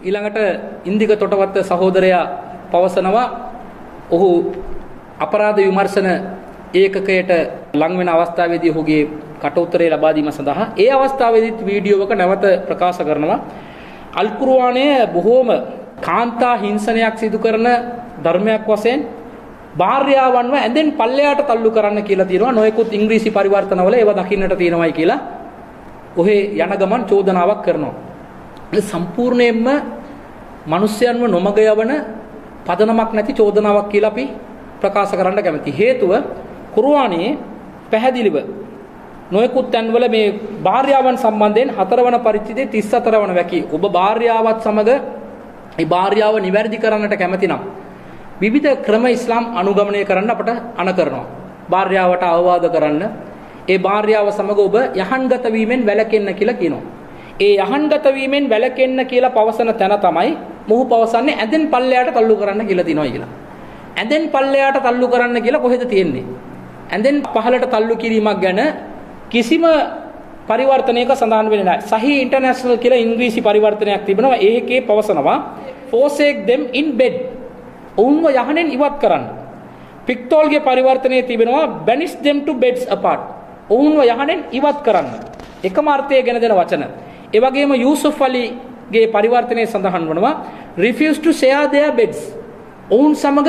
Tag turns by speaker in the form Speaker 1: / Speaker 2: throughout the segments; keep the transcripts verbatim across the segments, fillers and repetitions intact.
Speaker 1: ඊළඟට ඉන්දික තොටවත්ත සහෝදරයා පවසනවා ඔහු අපරාධ විමර්ශන ඒකකයට ලං වෙන අවස්ථාවේදී ඔහුගේ කට උත්තරේ ලබා දීම සඳහා ඒ අවස්ථාවේදීත් වීඩියෝ එක නැවත ප්‍රකාශ කරනවා අල් කුර්ආනයේ බොහෝම කාන්තා හිංසනයක් සිදු කරන ධර්මයක් වශයෙන් භාර්යාවන්ව ඇඳෙන් පල්ලෙයාට තල්ලු කරන්න කියලා තියෙනවා නොයෙකුත් ඉංග්‍රීසි පරිවර්තනවල ඒවා දකින්නට තියෙනවායි කියලා ඔහේ යන ගමන් චෝදනාවක් කරනවා. ඒ සම්පූර්ණයෙන්ම මිනිස්යන්ව නොමග යවන පදනමක් නැති චෝදනාවක් කියලා අපි ප්‍රකාශ කරන්න කැමති. හේතුව කුර්ආනයේ පැහැදිලිව නොයෙකුත් තැන්වල මේ භාර්යාවන් සම්බන්ධයෙන් හතරවන පරිච්ඡේදයේ තිස් හතර වන වැකි ඔබ භාර්යාවත් සමග ඒ භාර්යාව නිවැරදි කරන්නට කැමති නම් විවිධ ක්‍රම ඉස්ලාම් අනුගමනය කරන්න අපට අණ කරනවා. භාර්යාවට අවවාද කරන්න ඒ භාර්යාව සමග ඔබ යහන්ගත වීමෙන් වැළකෙන්න කියලා කියනවා. ඒ යහන්ගත වීමෙන් වැළකෙන්න කියලා පවසන තැන තමයි මොහු පවසන්නේ ඇඳෙන් පල්ලෙයාට තල්ලු කරන්න කියලා තියනවා කියලා. ඇඳෙන් පල්ලෙයාට තල්ලු කරන්න කියලා කොහෙද තියෙන්නේ? ඇඳෙන් පහලට තල්ලු කිරීමක් ගැන කිසිම පරිවර්තනයක සඳහන් වෙන්නේ නැහැ. සහී ඉන්ටර්නැෂනල් කියලා ඉංග්‍රීසි පරිවර්තනයක් තිබෙනවා. ඒකේ පවසනවා forsake them in bed. ඔවුන්ව යහනෙන් ඉවත් කරන්න. පික්තෝල්ගේ පරිවර්තනයේ තිබෙනවා banish them to beds apart. ඔවුන්ව යහනෙන් ඉවත් කරන්න. එකම අර්ථය ගැන දෙන වචන. ඒ වගේම යූසුෆ් අලිගේ පරිවර්තනයේ සඳහන් වනවා refuse to share their beds. ඔවුන් සමග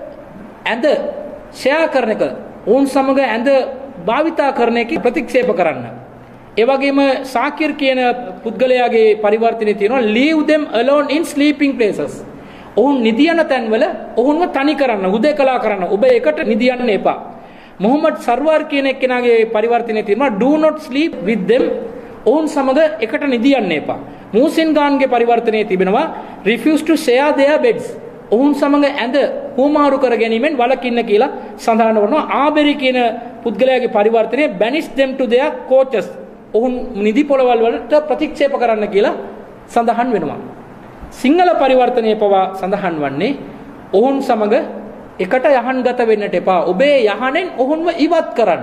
Speaker 1: ඇඳ ෂෙයා කරන එක, ඔවුන් සමග ඇඳ භාවිතා කරන එක ප්‍රතික්ෂේප කරන්න. ඒ වගේම සාකිර් කියන පුද්ගලයාගේ පරිවර්තනයේ තියෙනවා leave them alone in sleeping places. ඔවුන් නිදියන තැන්වල ඔවුන්ව තනි කරන්න, හුදේකලා කරන්න. ඔබ එකට නිදියන්න එපා. මොහම්මද් සර්වාර් කියන එක්කෙනාගේ පරිවර්තනයේ තියෙනවා do not sleep with them. ඔවුන් සමග එකට නිදියන්න එපා. මූසින් ගාන්ගේ පරිවර්තනයේ තිබෙනවා refuse to share their beds. ඔවුන් සමග ඇඳ හුමාරු කර ගැනීමෙන් වළකින්න කියලා සඳහන් කරනවා. ආබෙරි කියන පුද්ගලයාගේ පරිවර්තනයේ banish them to their couches. ඔවුන් නිදි පොළවල් වලට ප්‍රතික්ෂේප කරන්න කියලා සඳහන් වෙනවා. සිංහල පරිවර්තනයේ පවා සඳහන් වන්නේ ඔවුන් සමග එකට යහන්ගත වෙන්නට එපා. ඔබේ යහනෙන් ඔවුන්ව ඉවත් කරන්න.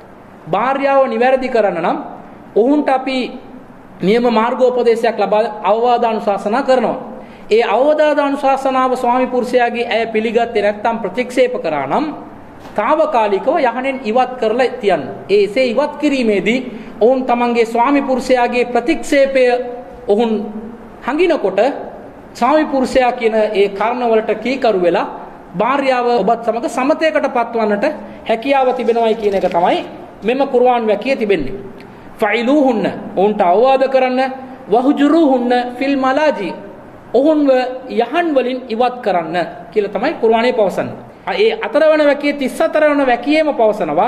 Speaker 1: භාර්යාව නිවැරදි කරන්න නම් ඔවුන්ට අපි නියම මාර්ගෝපදේශයක් ලබා අවවාදානුශාසනා කරනවා. ඒ අවවාදානුශාසනාව ස්වාමි පුරුෂයාගේ ඇය පිළිගත්තේ නැත්නම් ප්‍රතික්ෂේප කරා නම් తాවකාලිකව යහනෙන් ඉවත් කරලා තියන්න. ඒ එසේ ඉවත් කිරීමේදී ඔවුන් තමන්ගේ ස්වාමි පුරුෂයාගේ ප්‍රතික්ෂේපය ඔවුන් හංගිනකොට ස්වාමි පුරුෂයා කියන ඒ කාරණවලට කීකරු වෙලා භාර්යාව ඔබත් සමග සමතයකට පත්වන්නට හැකියාව තිබෙනවායි කියන එක තමයි මෙම කුර්ආන් වැකියේ තිබෙන්නේ. ෆයිලූහුන්න ඔවුන්ට අවවාද කරන්න, වහුජුරුහුන්න ෆිල් මලාජි ඔවුන්ව යහන් වලින් ඉවත් කරන්න කියලා තමයි කුර්ආනයේ පවසන්නේ. ඒ අතරවන වැකියේ තිස් හතර වන වැකියේම පවසනවා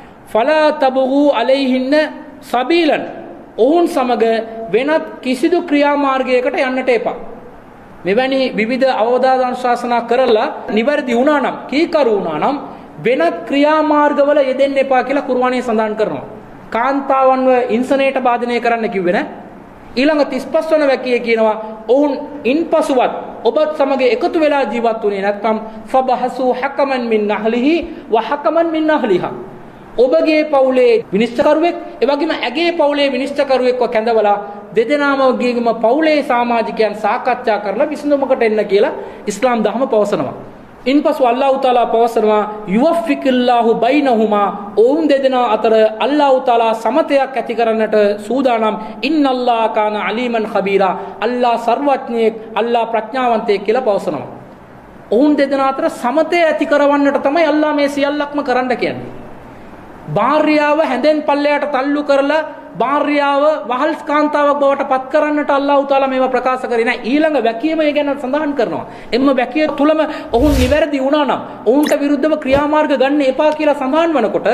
Speaker 1: ෆලා තබගු අලයිහින්න සබීලන් ඔවුන් සමග වෙනත් කිසිදු ක්‍රියාමාර්ගයකට යන්නට එපා. මෙවැනි විවිධ අවවාදානුශාසනා කරලා නිවැරදි වුණා නම්, කීකරු වුණා නම් වෙනත් ක්‍රියාමාර්ගවල යෙදෙන්න එපා කියලා කුර්ආනයේ සඳහන් කරනවා. කාන්තාවන්ව ඉන්සනේට බාධනය කරන්න කිව්වේ නැහැ. ඊළඟ තිස් පහ වන වැකියේ කියනවා ඔවුන් ඉන්පසුවත් ඔබත් සමග එකතු වෙලා ජීවත් වුණේ නැත්නම් ෆබහසු හකමන් මින් අහ්ලිහි ව හකමන් මින් අහ්ලිහා ඔබගේ පවුලේ විනිශ්චයකරුවෙක් ඒ වගේම ඇගේ පවුලේ විනිශ්චයකරුවෙක්ව කැඳවලා දෙදෙනාමගේම පවුලේ සමාජිකයන් සාකච්ඡා කරලා විසඳුමකට එන්න කියලා ඉස්ලාම් ධර්ම පවසනවා. ඉන්පසු අල්ලාහ් තාලා පවසනවා යුවෆිකිල්ලාහු බයිනහුමා ඔවුන් දෙදෙනා අතර අල්ලාහ් තාලා සමතයක් ඇති කරන්නට සූදානම්. ඉන්නල්ලාහ කාන අලීමන් ඛබීරා අල්ලාහ් සර්වඥයෙක්, අල්ලාහ් ප්‍රඥාවන්තයෙක් කියලා පවසනවා. ඔවුන් දෙදෙනා අතර සමතය ඇති කරවන්නට තමයි අල්ලාහ් මේ සියල්ලක්ම කරන්න කියන්නේ. භාර්යාව හැඳෙන් පල්ලයට තල්ලු කරලා භාර්යාව වහල් කාන්තාවක් බවට පත් කරන්නට අල්ලාහ් තාලා මේවා ප්‍රකාශ කරේ නැහැ. ඊළඟ වැකියම ඒ ගැන සඳහන් කරනවා. එම්ම වැකිය තුලම ඔවුන් නිවැරදි වුණා නම් ඔවුන්ට විරුද්ධව ක්‍රියාමාර්ග ගන්න එපා කියලා සඳහන් වනකොට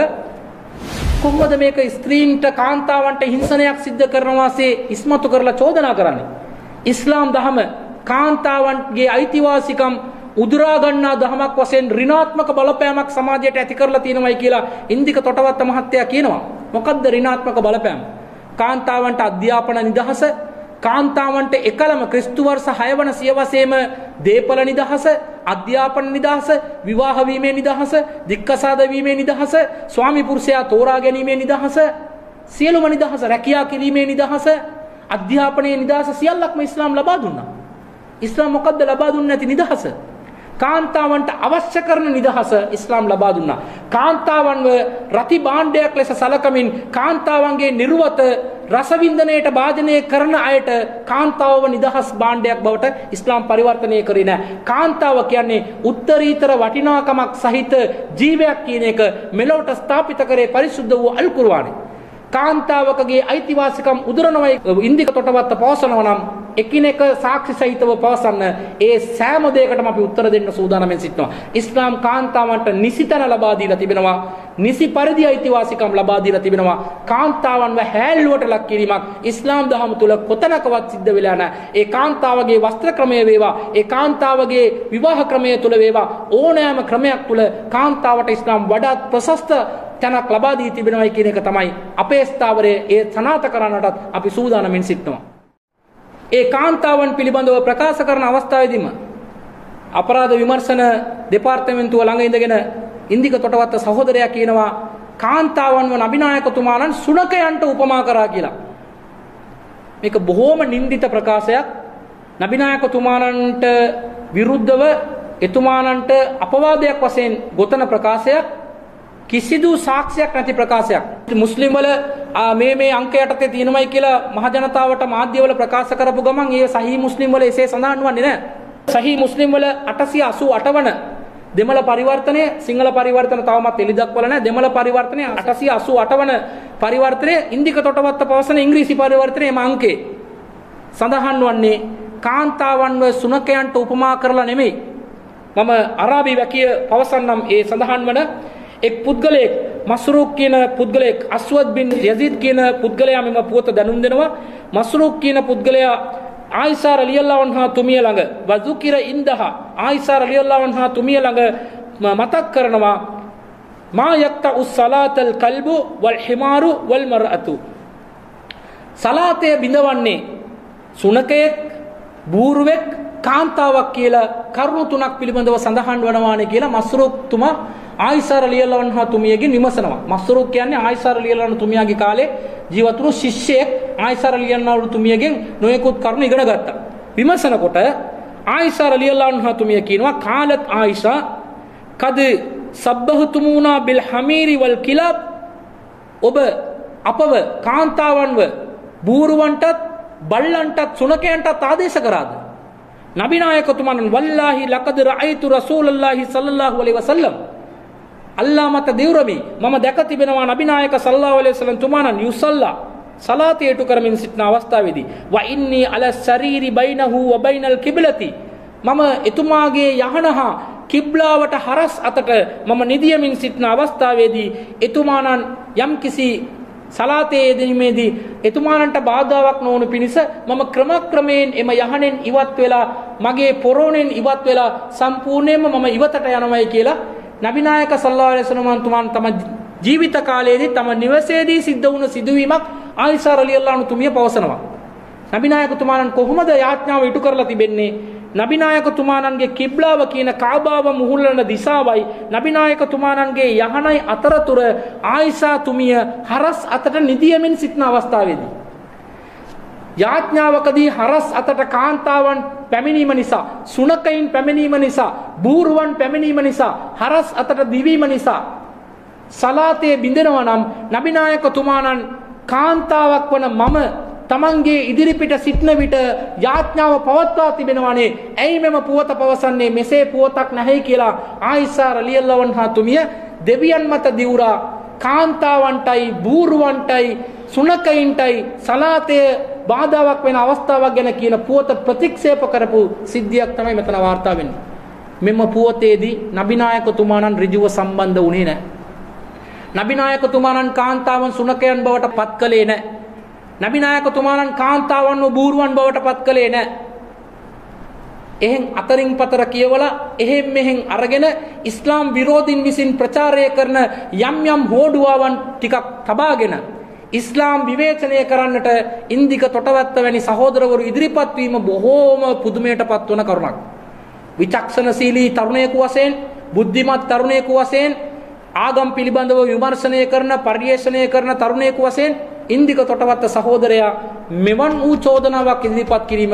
Speaker 1: කොහොමද මේක ස්ත්‍රීන්ට කාන්තාවන්ට හිංසනයක් සිද්ධ කරනවාසේ ඉස්මතු කරලා චෝදනා කරන්නේ? ඉස්ලාම් දහම කාන්තාවන්ගේ අයිතිවාසිකම් උදුරා ගන්නා දහමක් වශයෙන් ඍණාත්මක බලපෑමක් සමාජයට ඇති කරලා තියෙනවායි කියලා ඉන්දික තොටවත්ත මහත්තයා කියනවා. මොකද්ද ඍණාත්මක බලපෑම? කාන්තාවන්ට අධ්‍යාපන නිදහස, කාන්තාවන්ට එකලම ක්‍රිස්තු වර්ෂ හය වන සියවසේම දීපල නිදහස, අධ්‍යාපන නිදහස, විවාහ වීමේ නිදහස, දික්කසාද වීමේ නිදහස, ස්වාමි පුරුෂයා තෝරා ගැනීමේ නිදහස, සියලුම නිදහස, රැකියා කිරීමේ නිදහස, අධ්‍යාපනයේ නිදහස සියල්ලක්ම ඉස්ලාම් ලබා දුන්නා. ඉස්ලාම් මොකද්ද ලබා දුන්නේ නැති නිදහස? කාන්තාවන්ට අවශ්‍ය කරන නිදහස ඉස්ලාම් ලබා දුන්නා. කාන්තාවන්ව රති භාණ්ඩයක් ලෙස සලකමින් කාන්තාවන්ගේ නිර්වත රසවින්දනයට භාජනය කරන අයට කාන්තාවව නිදහස් භාණ්ඩයක් බවට ඉස්ලාම් පරිවර්තනය කරේ නැහැ. කාන්තාව කියන්නේ උත්තරීතර වටිනාකමක් සහිත ජීවයක් කියන එක මෙලොවට ස්ථාපිත කරේ පරිසුද්ධ වූ අල් කුර්ආනයේ. කාන්තාවකගේ අයිතිවාසිකම් උදුරනවයි ඉන්දික තොටවත්ත පවසනවා නම් එකිනෙක සාක්ෂි සහිතව පවසන්න ඒ සෑම දෙයකටම අපි උත්තර දෙන්න සූදානම්ෙන් සිටිනවා. ඉස්ලාම් කාන්තාවන්ට නිසිතන ලබා දීලා තිබෙනවා. නිසි පරිදි අයිතිවාසිකම් ලබා දීලා තිබෙනවා. කාන්තාවන්ව හැල්ලුවට ලක් කිරීමක් ඉස්ලාම් දහම තුල කොතනකවත් සිද්ධ වෙලා නැහැ. ඒ කාන්තාවගේ වස්ත්‍ර ක්‍රමය වේවා, ඒ කාන්තාවගේ විවාහ ක්‍රමය තුල වේවා, ඕනෑම ක්‍රමයක් තුල කාන්තාවට ඉස්ලාම් වඩාත් ප්‍රශස්ත තැනක් ලබා දී තිබෙනවයි කියන එක තමයි අපේ ස්ථාවරයේ ඒ සනාත කරන්නටත් අපි සූදානම්ෙන් සිටිනවා. ඒ කාන්තාවන් පිළිබඳව ප්‍රකාශ කරන අවස්ථාවේදීම අපරාධ විමර්ශන දෙපාර්තමේන්තුව ළඟ ඉඳගෙන ඉන්දික තොටවත්ත සහෝදරයා කියනවා කාන්තාවන්ව නබිනායකතුමාණන් සුනකයන්ට උපමා කරා කියලා. මේක බොහෝම නින්දිත ප්‍රකාශයක්. නබිනායකතුමාණන්ට විරුද්ධව එතුමාණන්ට අපවාදයක් වශයෙන් ගොතන ප්‍රකාශයක්. කිසිදු සාක්ෂියක් නැති ප්‍රකාශයක්. මුස්ලිම් වල මේ මේ අංක යටතේ තියෙනමයි කියලා මහ ජනතාවට මාධ්‍යවල ප්‍රකාශ කරපු ගමන් ඒ සහී මුස්ලිම් වල එසේ සඳහන් වන්නේ නැහැ. සහී මුස්ලිම් වල අටසිය අසූ අට වන දෙමළ පරිවර්තනය, සිංහල පරිවර්තන තවමත් එළි දක්වලා නැහැ. දෙමළ පරිවර්තනය අටසිය අසූ අට වන පරිවර්තනය ඉන්දික තොටවත්ත පවසන ඉංග්‍රීසි පරිවර්තනයේ අංකේ සඳහන් වන්නේ කාන්තාවන්ව සුනකයන්ට උපමා කරලා නෙමෙයි. මම අරාබි වැකිය පවසන්නම් ඒ සඳහන් වන එක් පුද්ගලයෙක් මස්රූක් කියන පුද්ගලයෙක් අස්වද් බින් යසීද් කියන පුද්ගලයා මෙම පුවත දැනුම් දෙනවා. මස්රූක් කියන පුද්ගලයා ආයිෂා රලියල්ලාහු අන්හා තුමිය ළඟ වදුකිර ඉන්දහා ආයිෂා රලියල්ලාහු අන්හා තුමිය ළඟ මතක් කරනවා මා යක්තඋ සලාතල් කල්බු වල් හිමාරු වල් මර්අතු. සලාතේ බිඳවන්නේ සුනකයෙක්, බූරුවෙක්, කාන්තාවක් කියලා කරුණු තුනක් පිළිබඳව සඳහන් වනවානේ කියලා මස්රූක් තුමා ආයිෂා රලියල්ලාහු අන්හා තුමියගෙන් විමසනවා. මස්රූක් කියන්නේ ආයිෂා රලියල්ලාහු අන්හා තුමියගේ කාලේ ජීවත් වුණු ශිෂ්‍යයෙක්. ආයිෂා රලියල්ලාහු අන්හා තුමියගෙන් නොයෙකුත් කරුණු ඉගෙන ගත්තා. විමසනකොට ආයිෂා රලියල්ලාහු අන්හා තුමිය කියනවා කාලත් ආයිෂා කද සබ්බහතුමුනා බිල් හමීරි වල් කිලාබ්. ඔබ අපව කාන්තාවන්ව බූරුවන්ටත් බල්ලන්ටත් සුනකයන්ටත් ආදේශ කරාද? නබිනායකතුමන් වල්ලාහි ලකද රඅයිතු රසූලල්ලාහි සල්ලල්ලාහු අලයිහි වසල්ලම් අල්ලා මත දෙව්රමි මම දැක තිබෙනවා නබිනායක සල්ලල්ලාහු අලයිහි වසල්ලම් තුමාණන් යුසල්ලා සලාතේටු කරමින් සිටින අවස්ථාවේදී ව ඉන්නී අල සරීරි බයිනහු ව බයිනල් කිබ්ලති මම එතුමාගේ යහනහා කිබ්ලාවට හරස් අතට මම නිදියමින් සිටින අවස්ථාවේදී එතුමාණන් යම්කිසි සලාතේ යෙදීමේදී එතුමාණන්ට බාධාවක් නොවන පිණිස මම ක්‍රමක්‍රමයෙන් එම යහනෙන් ඉවත් වෙලා මගේ පොරොණෙන් ඉවත් වෙලා සම්පූර්ණයෙන්ම මම ඉවතට යනවායි කියලා නබිනායක සල්ලල්ලාහු අලයිහි වසල්ලම් තුමාන් තම ජීවිත කාලයේදී තම නිවසේදී සිද්ධ වුණු සිදුවීමක් ආයිෂා රලියල්ලාහු අන්හා තුමිය පවසනවා. නබිනායක තුමාණන් කොහොමද යාඥාව ඉටු කරලා තිබෙන්නේ? නබිනායක තුමාණන්ගේ කිබ්ලාව කියන කාබාව මුහුල්ලන දිශාවයි නබිනායක තුමාණන්ගේ යහනයි අතරතුර ආයිෂා තුමිය හරස් අතට නිදියමින් සිටින අවස්ථාවේදී යාඥාවකදී හරස් අතට කාන්තාවන් පැමිණීම නිසා, සුනකයින් පැමිණීම නිසා, බූරුවන් පැමිණීම නිසා, හරස් අතට දිවීම නිසා සලාතේ බිඳෙනවා නම් නබිනායක තුමාණන් කාන්තාවක් වන මම තමන්ගේ ඉදිරිපිට සිටන විට යාඥාව පවත්වා තිබෙනවානේ. ඇයි මෙම පුවත පවසන්නේ මෙසේ පුවතක් නැහැයි කියලා ආයිෂා රලියල්ලාහු අන්හා තුමිය දෙවියන් මත දිවුරා කාන්තාවන්ටයි බූරුවන්ටයි සුනකයින්ටයි සලාතේ බාධාවක් වෙන අවස්ථාවක් ගැන කියන පුවත ප්‍රතික්ෂේප කරපු සිද්ධියක් තමයි මෙතන වාර්තා වෙන්නේ. මෙම පුවතේදී නබිනායකතුමාණන් ඍජුව සම්බන්ධ වුණේ නැහැ. නබිනායකතුමාණන් කාන්තාවන් සුනකයන් බවට පත් කළේ නැහැ. නබිනායකතුමාණන් කාන්තාවන්ව බූරුවන් බවට පත් කළේ නැහැ. එහෙන් අතරින් පතර කියවලා එහෙන් මෙහෙන් අරගෙන ඉස්ලාම් විරෝධීන් විසින් ප්‍රචාරය කරන යම් යම් හෝඩුවාවන් ටිකක් තබාගෙන ඉස්ලාම් විවේචනය කරන්නට ඉන්දික තොටවත්ත වැනි සහෝදරවරු ඉදිරිපත් වීම බොහෝම පුදුමයටපත් වන කරුණක්. විචක්ෂණශීලී තරුණයෙකු වශයෙන්, බුද්ධිමත් තරුණයෙකු වශයෙන්, ආගම් පිළිබඳව විමර්ශනය කරන, පරිශ්‍රණය කරන තරුණයෙකු වශයෙන් ඉන්දික තොටවත්ත සහෝදරයා මෙවන් වූ චෝදනාවක් ඉදිරිපත් කිරීම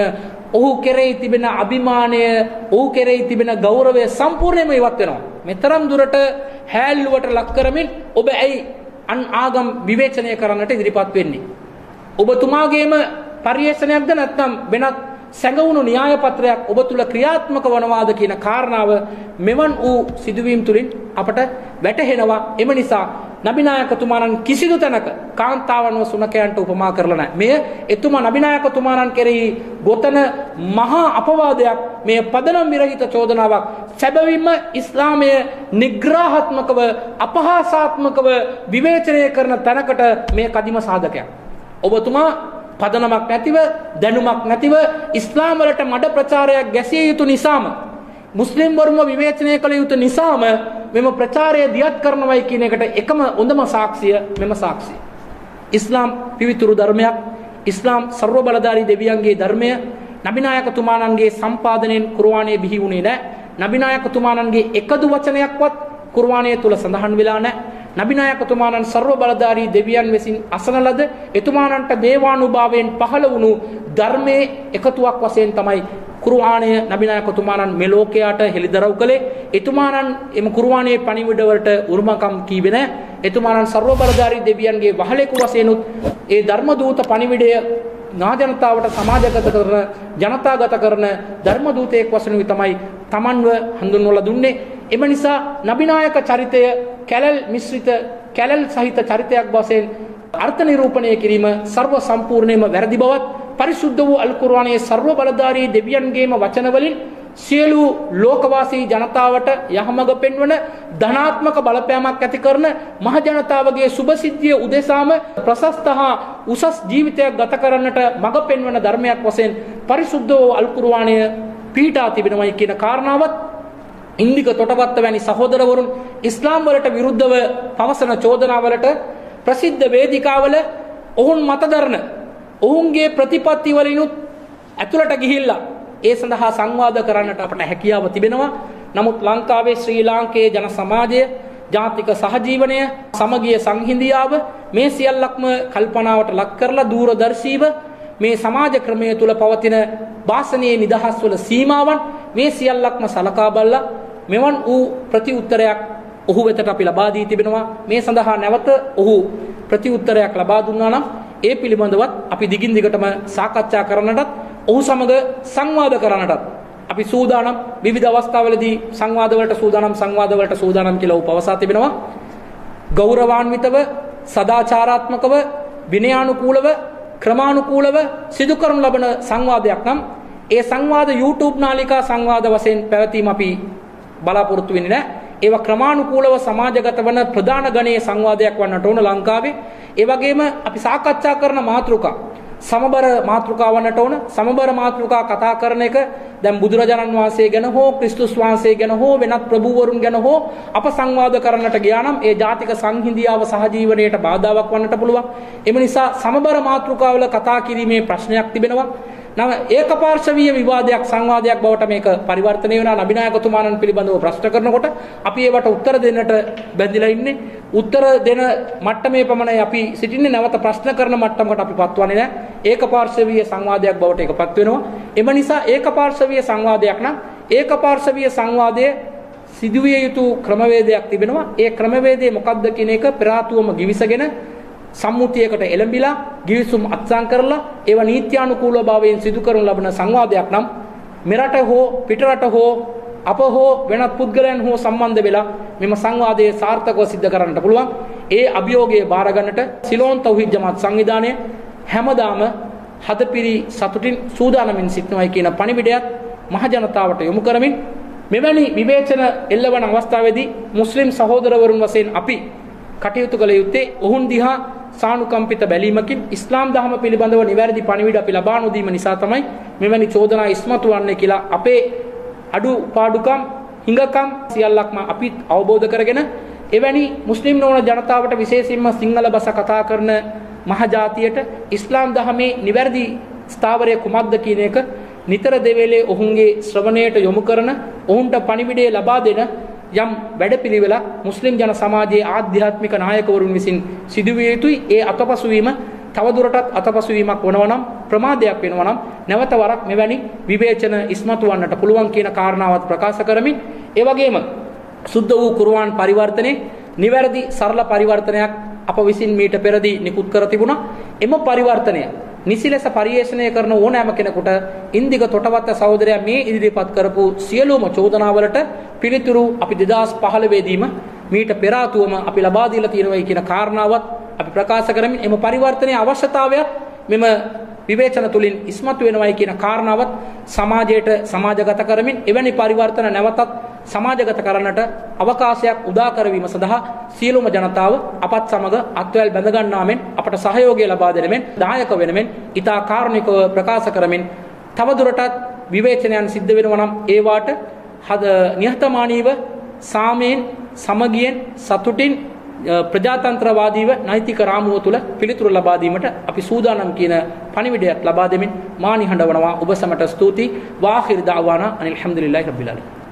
Speaker 1: ඔහු කෙරෙහි තිබෙන අභිමානය, ඔහු කෙරෙහි තිබෙන ගෞරවය සම්පූර්ණයෙන්ම ඉවත් වෙනවා. මෙතරම් දුරට හැල්ලුවට ලක් කරමින් ඔබ ඇයි අන් ආගම් විවේචනය කරන්නට ඉදිරිපත් වෙන්නේ? ඔබතුමාගේම පරිේශනයක්ද නැත්නම් වෙනත් සැඟවුණු න්‍යාය පත්‍රයක් ඔබ තුල ක්‍රියාත්මක වනවාද කියන කාරණාව මෙවන් වූ සිදුවීම් තුලින් අපට වැටහෙනවා. එම නිසා නබිනායකතුමාණන් කිසිදු තැනක කාන්තාවන්ව සුනකයන්ට උපමා කරලා නැහැ. මෙය එතුමා නබිනායකතුමාණන් කෙරෙහි ගොතන මහා අපවාදයක්. මේ පදනම් විරහිත චෝදනාවක්. සැබවින්ම ඉස්ලාමය නිග්‍රහාත්මකව අපහාසාත්මකව විවේචනය කරන තැනකට මේ කදිම සාධකයක්. ඔබතුමා පදනමක් නැතිව දැනුමක් නැතිව ඉස්ලාම වලට මඩ ප්‍රචාරයක් ගැසිය යුතු නිසාම මුස්ලිම් වරුන්ව විවේචනය කළ යුතු නිසාම මෙම ප්‍රචාරය දියත් කරනවයි කියන එකට එකම හොඳම සාක්ෂිය මෙම සාක්ෂිය. ඉස්ලාම් පිවිතුරු ධර්මයක්. ඉස්ලාම් සර්ව බලධාරී දෙවියන්ගේ ධර්මය. නබිනායකතුමාණන්ගේ සම්පාදනයෙන් කුර්ආනයේ බිහි වුණේ නැහැ. නබිනායකතුමාණන්ගේ එකදු වචනයක්වත් කුර්ආනයේ තුල සඳහන් වෙලා නැහැ. නබිනායකතුමාණන් සර්ව බලධාරී දෙවියන් විසින් අසන ලද එතුමාණන්ට දේවානුභාවයෙන් පහළ වුණු ධර්මයේ එකතුවක් වශයෙන් තමයි කුර්ආනය නබිනායකතුමාණන් මේ ලෝකයට හෙළිදරව් කළේ. එතුමාණන් එම කුර්ආනයේ පණිවිඩ වලට උරුමකම් කීවේ නැහැ. එතුමාණන් සර්ව බලධාරී දෙවියන්ගේ වහලෙකු වශයෙන් උත් ඒ ධර්ම දූත පණිවිඩය නා ජනතාවට සමාජගත කරන ජනතාගත කරන ධර්ම දූතයෙක් වශයෙන් තමයි තමන්ව හඳුන්වලා දුන්නේ. එම නිසා නබිනායක චරිතය කැලල් මිශ්‍රිත කැලල් සහිත චරිතයක් වශයෙන් අර්ථ නිරූපණය කිරීම සර්ව සම්පූර්ණයෙන්ම වැරදි බවත් පරිසුද්ධ වූ අල් කුර්ආනයේ සර්ව බලධාරී දෙවියන්ගේම වචන වලින් සියලු ලෝකවාසී ජනතාවට යහමඟ පෙන්වන ධනාත්මක බලපෑමක් ඇති කරන මහ ජනතාවගේ සුභසිද්ධිය උදෙසාම ප්‍රශස්ත හා උසස් ජීවිතයක් ගත කරන්නට මඟ පෙන්වන ධර්මයක් වශයෙන් පරිසුද්ධ වූ අල් කුර්ආනය පීඨා තිබෙනවායි කියන කාරණාවත් ඉන්දික තොටපත්ත වැනි සහෝදරවරුන් ඉස්ලාම් වලට විරුද්ධව පවසන චෝදනාවලට ප්‍රසිද්ධ වේදිකාවල ඔවුන් මතදරන ඔවුන්ගේ ප්‍රතිපත්ති වලිනුත් ඇතුළට ගිහිල්ලා ඒ සඳහා සංවාද කරන්නට අපට හැකියාව තිබෙනවා. නමුත් ලංකාවේ ශ්‍රී ලාංකේය ජන සමාජය, ජාතික සහජීවනය, සමගිය සංහිඳියාව මේ සියල්ලක්ම කල්පනාවට ලක් කරලා දූරදර්ශීව මේ සමාජ ක්‍රමය තුල පවතින වාසනීය නිදහස් වල සීමාවන් මේ සියල්ලක්ම සලකා බලලා මෙවන් වූ ප්‍රතිඋත්තරයක් ඔහු වෙතට අපි ලබා දී තිබෙනවා. මේ සඳහා නැවත ඔහු ප්‍රතිඋත්තරයක් ලබා දුන්නා නම් ඒ පිළිබඳවත් අපි දිගින් දිගටම සාකච්ඡා කරන්නටත් ඔහු සමග සංවාද කරන්නටත් අපි සූදානම්. විවිධ අවස්ථාවලදී සංවාදවලට සූදානම් සංවාදවලට සූදානම් කියලා ඔහු පවසා තිබෙනවා. ගෞරවාන්විතව, සදාචාරාත්මකව, විනයානුකූලව, ක්‍රමානුකූලව සිදු කරනු ලබන සංවාදයක් නම් ඒ සංවාද YouTube නාලිකා සංවාද වශයෙන් පැවැතීම අපි බලාපොරොත්තු වෙන්නේ නැහැ. ඒවා ක්‍රමානුකූලව සමාජගත වන ප්‍රධාන ගණයේ සංවාදයක් වන්නට ඕන ලංකාවේ. ඒ වගේම අපි සාකච්ඡා කරන මාතෘකා සමබර මාතෘකා වන්නට ඕන. සමබර මාතෘකා කතා කරන එක දැන් බුදුරජාණන් වහන්සේ ගැන හෝ ක්‍රිස්තුස් වහන්සේ ගැන හෝ වෙනත් ප්‍රභූවරුන් ගැන හෝ අප සංවාද කරන්නට ගියා නම් ඒ ජාතික සංහිඳියාව සහජීවනයට බාධාවක් වන්නට පුළුවන්. එම නිසා සමබර මාතෘකාවල කතා කිරීමේ ප්‍රශ්නයක් තිබෙනවා. නම ඒකපාර්ශවීය විවාදයක් සංවාදයක් බවට මේක පරිවර්තනය වෙනවා. නබිනායකතුමාණන් පිළිබඳව ප්‍රශ්න කරනකොට අපි ඒවට උත්තර දෙන්නට බැඳිලා ඉන්නේ. උත්තර දෙන මට්ටමේ පමණයි අපි සිටින්නේ. නැවත ප්‍රශ්න කරන මට්ටමකට අපි පත්වන්නේ නැහැ. ඒකපාර්ශවීය සංවාදයක් බවට ඒකපත් වෙනවා. එම නිසා ඒකපාර්ශවීය සංවාදයක් නම් ඒකපාර්ශවීය සංවාදයේ සිදුවිය යුතු ක්‍රමවේදයක් තිබෙනවා. ඒ ක්‍රමවේදය මොකක්ද කියන එක පෙර ආතුවම givisගෙන සම්මුතියකට එළඹිලා ගිවිසුම් අත්සන් කරලා ඒව නීත්‍යානුකූල භාවයෙන් සිදු කරන ලබන සංවාදයක් නම් මෙරට හෝ පිටරට හෝ අප හෝ වෙනත් පුද්ගලයන් හෝ සම්බන්ධ වෙලා මෙම සංවාදයේ සාර්ථකව සිද්ධ කරන්නට පුළුවන්. ඒ අභියෝගය බාර ගන්නට සිලෝන් තෞහීද් ජමාත් සංවිධානය හැමදාම හදපිරි සතුටින් සූදානමින් සිටිනවායි කියන පණිවිඩයත් මහ ජනතාවට යොමු කරමින් මෙවැනි විවේචන එල්ලවන අවස්ථාවේදී මුස්ලිම් සහෝදරවරුන් වශයෙන් අපි කටයුතු කළ යුත්තේ ඔවුන් දිහා සානුකම්පිත බැලීමකින් ඉස්ලාම් ධර්ම පිළිබඳව නිවැරදි පණිවිඩ අපි ලබා නොදීම නිසා තමයි මෙවැනි චෝදනා ඉස්මතු වන්නේ කියලා අපේ අඩුපාඩුකම් හිඟකම් සියල්ලක්ම අපි අවබෝධ කරගෙන එවැනි මුස්ලිම් නොවන ජනතාවට විශේෂයෙන්ම සිංහල භාෂා කතා කරන මහ ජාතියට ඉස්ලාම් ධර්මයේ නිවැරදි ස්ථාවරය කුමක්ද කියන එක නිතර දෙවේලේ ඔවුන්ගේ ශ්‍රවණයට යොමු කරන ඔවුන්ට පණිවිඩය ලබා දෙන යම් වැඩපිළිවෙලක් මුස්ලිම් ජන සමාජයේ ආධ්‍යාත්මික නායකවරුන් විසින් සිදුවිය යුතුයි. ඒ අතපසු වීම තවදුරටත් අතපසු වීමක් වනවා නම් ප්‍රමාදයක් වෙනවා නම් නැවත වරක් මෙවැනි විවේචන ඉස්මතු වන්නට පුළුවන් කියන කාරණාවත් ප්‍රකාශ කරමින් ඒ වගේම සුද්ධ වූ කුර්ආන් පරිවර්තනයේ නිවැරදි සරල පරිවර්තනයක් අප විසින් මීට පෙරදී නිකුත් කර තිබුණා. එම පරිවර්තනය නිසි ලෙස පරිේෂණය කරන ඕනෑම කෙනෙකුට ඉන්දික තොටවත්ත සහෝදරයා මේ ඉදිරිපත් කරපු සියලුම චෝදනාවලට පිළිතුරු අපි දෙදහස් පහළොව දීම මීට පෙර ආතුවම අපි ලබා දීලා තියෙනවා කියන කාරණාවත් අපි ප්‍රකාශ කරමින් එම පරිවර්තනයේ අවශ්‍යතාවයත් මෙම විවේචන තුලින් ඉස්මතු වෙනවයි කියන කාරණාවත් සමාජයට සමාජගත කරමින් එවැනි පරිවර්තන නැවතත් සමාජගත කරන්නට අවකාශයක් උදා කරවීම සඳහා සියලුම ජනතාව අපත් සමග අත්වැල් බැඳ ගන්නා මෙන් අපට සහයෝගය ලබා දෙන මෙන් දායක වෙන මෙන් ඊතා කාරුණිකව ප්‍රකාශ කරමින් තවදුරටත් විවේචනයන් සිද්ධ වෙනවා නම් ඒවාට හද නිහතමානීව සාමයෙන් සමගියෙන් සතුටින් ප්‍රජාතන්ත්‍රවාදීව නෛතික රාමුව තුළ පිළිතුරු ලබා දීමට අපි සූදානම් කියන පණිවිඩයක් ලබා දෙමින් මා නිහඬවනවා ඔබ සැමට ස්තුතියි වාඛිර් දාවානා අනිල් හම්දුලිල්ලාහි රබ්බිල් ආලමීන්